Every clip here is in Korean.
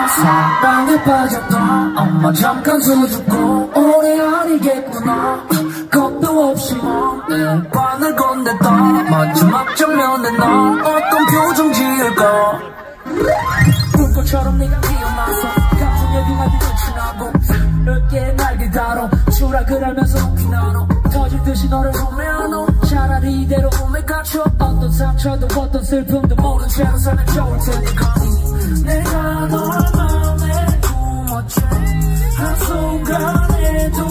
사랑에 빠졌다 엄마 잠깐 수줍고 오래 아니겠구나 겁도 없이 내 반을 건넸다 마지막 장면에 나 어떤 표정 지을까 불꽃처럼 네가 피어나서 감정력이 많이 넘치나고 늦게 날개 다뤄 추락을 알면서 높이 나눠 터질 듯이 너를 보면 차라리 이대로 몸에 갇혀 어떤 상처도 어떤 슬픔도 모른 채로 살면 좋을 테니까 내가 널 맘에 품었지 한순간에도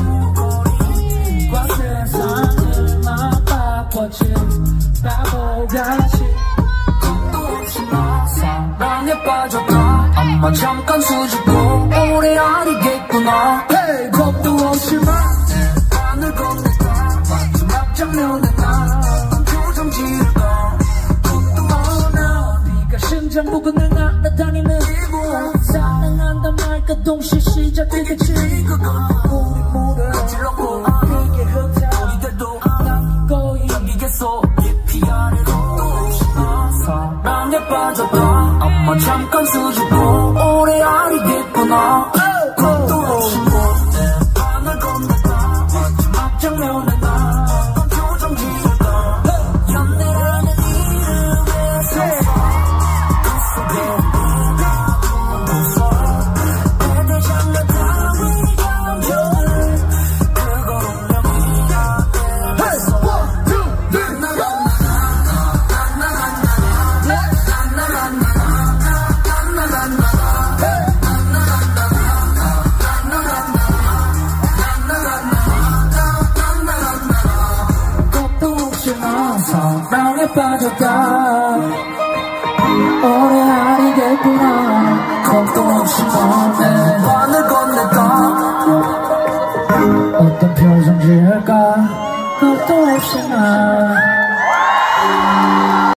무거리과 세상을 막 바꿨지 바보같이 겁도 없이 나 사랑에 빠졌다 엄마 잠깐 수줍고 오래 아니겠구나 hey, 겁도 없이 내 반을 건넸다 마지막 장면에 나 어떤 표정 지을까 네가 심장 부근을 날아다니는 사랑한단 말과 동시에 시작되겠지 우리 모두 어지럽고 이게 흩어 이대도 남기고 여기겠어 피하는 것도 없이 사랑에 빠졌다 엄마 잠깐 수줍고 오래 아니겠구나 겁도 없이 내 반을 건넸다 마지막 장면에 나 어떤 표정 지을까 연애라는 이름에서 사랑에 빠졌다 오래 아니겠구나 겁도 없이 내 반을 건넸다 어떤 표정 지을까 겁도 없이 나